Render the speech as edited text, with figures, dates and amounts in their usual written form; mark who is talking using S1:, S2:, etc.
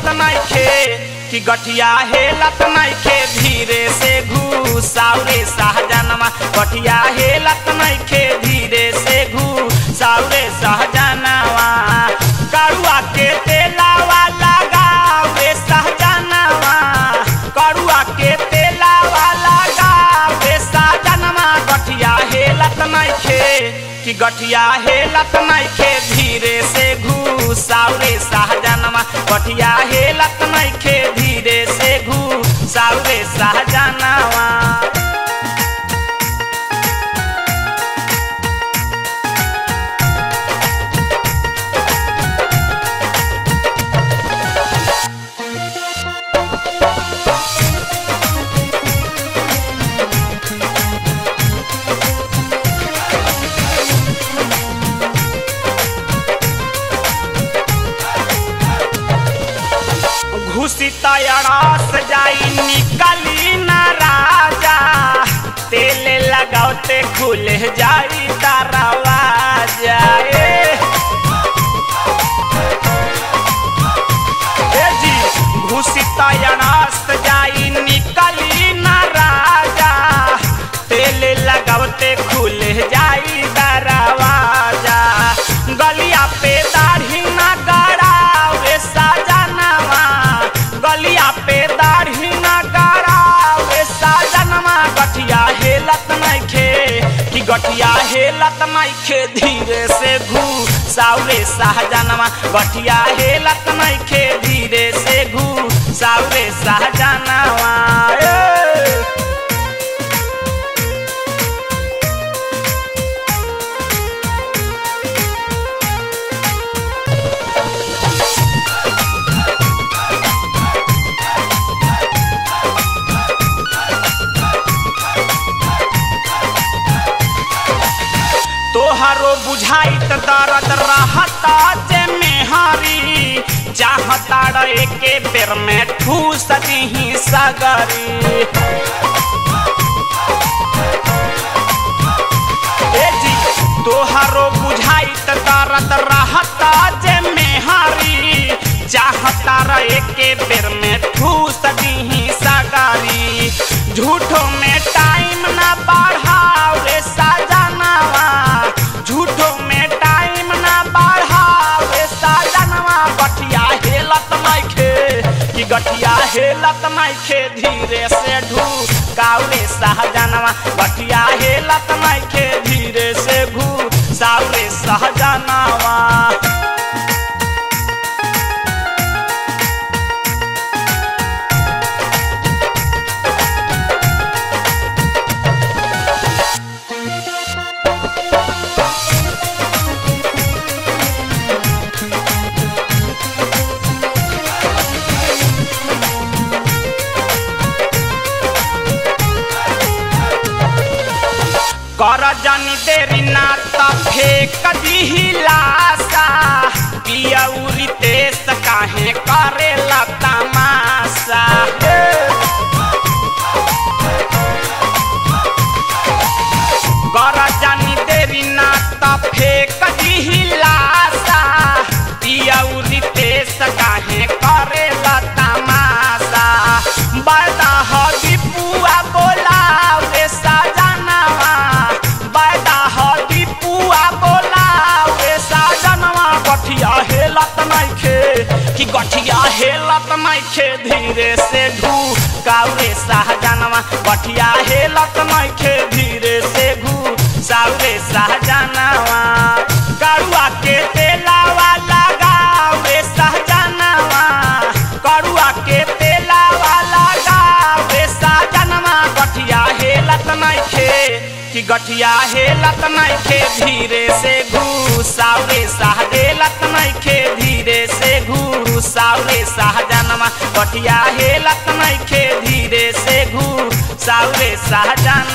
S1: नइखे कि गठिया हेलत नइखे धीरे से घुसावरे सहजनवा गठिया हेलत नइखे धीरे से घुसावरे सहजनवा करुआ के तेलावा लगावे सहजनवा करुआ के तेलावा लगावे सहजनवा गठिया हेलत नइखे कि गठिया हेलत नइखे धीरे से घुसावरे सहजनवा गठिया हेलत नइखे धीरे से घुसावरे सहजनवा घुसी तयरस जाई निकली न राजा तेल लगाते खुल जाई दरवाजा जी घुसी तयरस जाई निकली न राजा तेल लगाते खुल जाई दरवाजा गलिया पे दाढ़ी न गड़ावे सजनवा गलिया पे दाढ़ी न गड़ावे सजनवा गठिया हेलत नइखे कि गठिया हेलत नइखे धीरे से घुसावरे सहजनवा गठिया हेलत नइखे धीरे से घुसावरे सहजनवा तोहरो बुझाइत दर्द रहता जे मेहरी चाहता रे के बेर में ठूस दीही सगरी जी तोहरो बुझाइत दर्द रहता जे मेहरी चाहता रे के बेर में ठूस दीही सगरी झूठो में टाइम ना बढ़ाओ रे सजनवा झूठो में टाइम ना बढ़ावे सजनवा गठिया हेलत नइखे कि गठिया हेलत नइखे धीरे से ढुकावरे सहजनवा गठिया हेलत नइखे धीरे से घुसावरे सहजनवा कर जानी तेरी नाता फेंक दीही लाशा पियौरी तेस काहे करेला तमाशा कर जानी तेरी नाता फेंक दीही लाशा पियौरी तेस काहे करेला तमाशा बड़ा हदी पुआ बोलावे सजनवा बड़ा हदी पुआ बोलावे सजनवा गठिया हेलत नइखे कि गठिया हेलत नइखे धीरे से ढुकावरे सहजनवा गठिया हेलत नइखे धीरे से घुसावरे सहजनवा करुआ के तेलावा लगावे सहजनवा करुआ के तेलावा लगावे सहजनवा गठिया हेलत नइखे कि गठिया हेलत नइखे धीरे से घुसावरे सहजनवा नइखे धीरे से घुसावरे सहजनवा गठिया हेलत नइखे धीरे से घुसावरे सहजनवा।